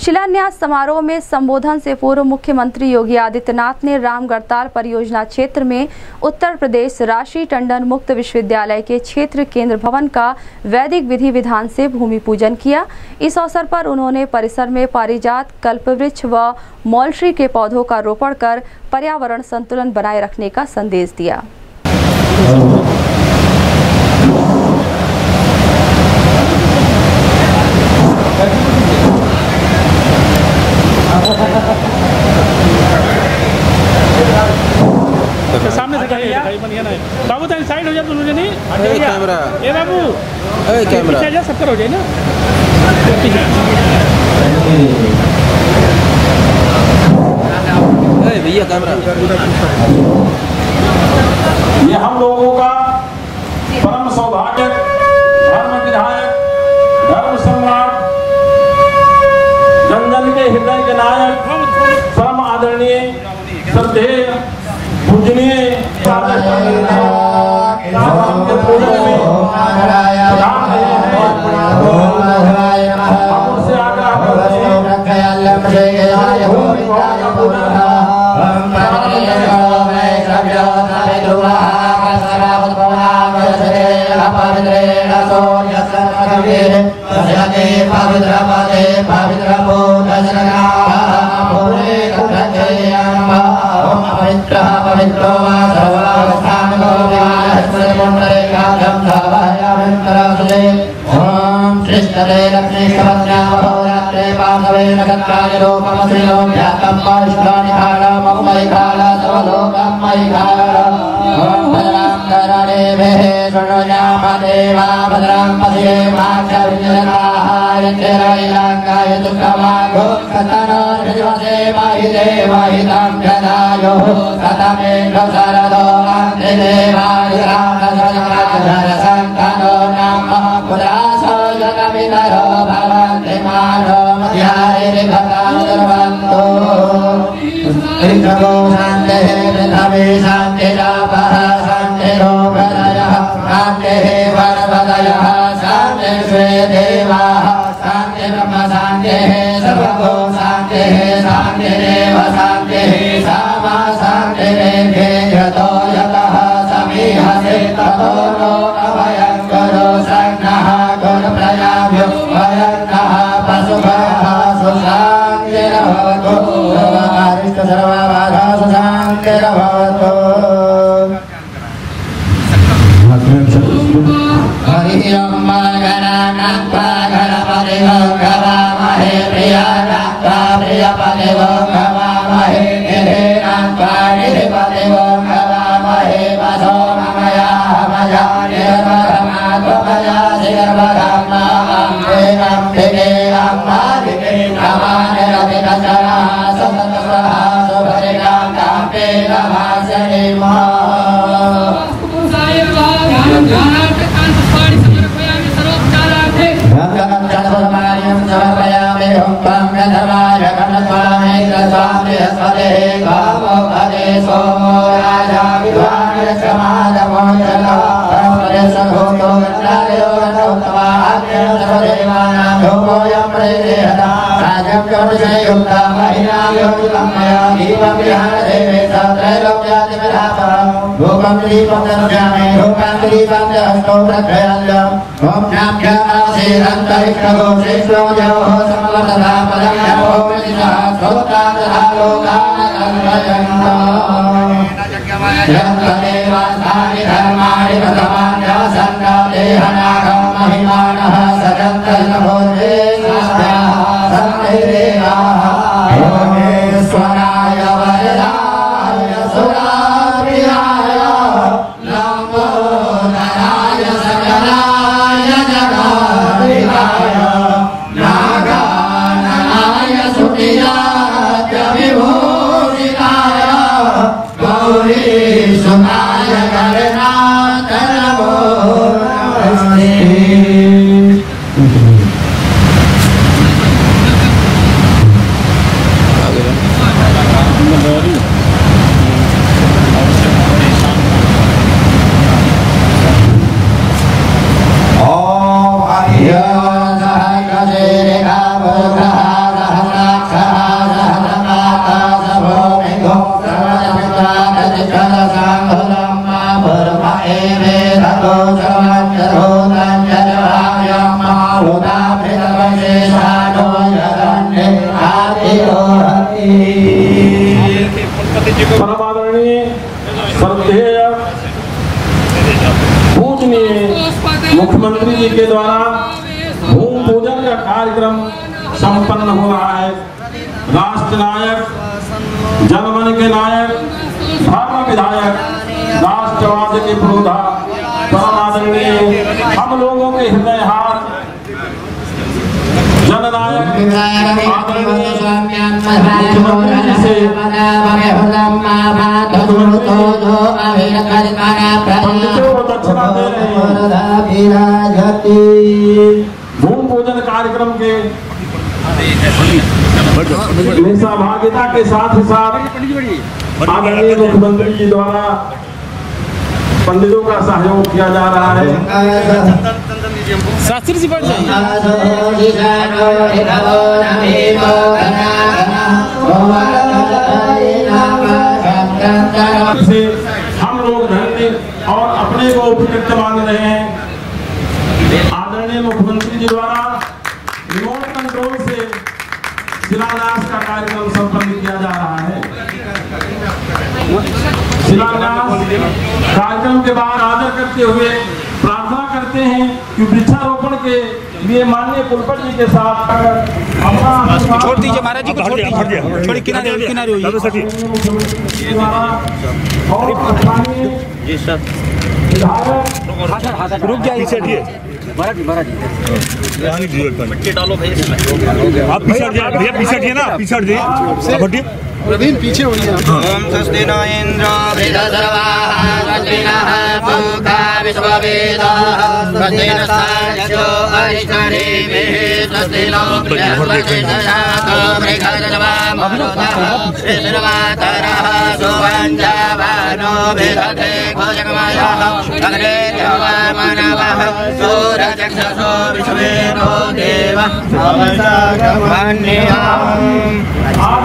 शिलान्यास समारोह में संबोधन से पूर्व मुख्यमंत्री योगी आदित्यनाथ ने रामगढ़ताल परियोजना क्षेत्र में उत्तर प्रदेश राशि टंडन मुक्त विश्वविद्यालय के क्षेत्र केंद्र भवन का वैदिक विधि विधान से भूमि पूजन किया। इस अवसर पर उन्होंने परिसर में पारिजात, कल्पवृक्ष व मॉलट्री के पौधों का रोपण कर पर्यावरण संतुलन बनाए रखने का संदेश दिया। सामने से दिखाई बढ़िया ना बाबू तो साइड हो जाए दोनों जने। कैमरा ए बाबू कैमरा पीछे जा, सबकर हो जाए ना। भैया कैमरा। ये हम लोगों का परम सौभाग्य, धर्म विधायक, धर्म सम्राट, जन जन के हृदय के नायक, परम आदरणीय, श्रद्धेय, पूजनीय परम आदरणीय श्रद्धेय पूजनीय मुख्यमंत्री जी के द्वारा भूमि पूजन का कार्यक्रम संपन्न हो रहा है। राष्ट्र नायक, जनमन के नायक, धर्म विधायक, राष्ट्रवाद के पुरोधा, परम आदरणीय हम लोगों के हृदय हाथ जननायक आदरणीय मुख्यमंत्री जी से पंडितों को दक्षिणा दे रहे हैं। भूमि पूजन कार्यक्रम के में सहभागिता के साथ ही साथ आदरणीय मुख्यमंत्री जी द्वारा पंडितों का सहयोग किया जा रहा है। शास्त्री जी बढ़ जाइए। हम लोग धन्य और अपने को उपयुक्त मान रहे हैं। आदरणीय मुख्यमंत्री जी द्वारा रिमोट कंट्रोल से शिलान्यास का कार्यक्रम संपन्न किया जा रहा है। शिलान्यास कार्यक्रम के बाद आदर करते हुए प्रार्थना करते हैं कि वृक्षारोपण के लिए माननीय कुलपति जी के साथ छोड़ दीजिए महाराज जी को, छोड़ किनारे किनारे होइए। रुक जाइए महाराज जी डालो भाई, आप पीछे हटिए ना, पीछे हटिए प्रवीण, पीछे होइए। ओम स्वस्ति नो इंद्रो वृद्धसर्वाः स्वस्ति नः पूषा विश्ववेदाः स्वस्ति नस्तार्क्ष्यो अरिष्टनेमिः स्वस्ति नो बृहस्पतिर्दधातु मृगजवामरुतः श्रीश्रीवातरः सुवञ्जावानो विदधे भोजगमयः अग्रे देवमानवः सूरचक्षुषो विश्वेनो देवः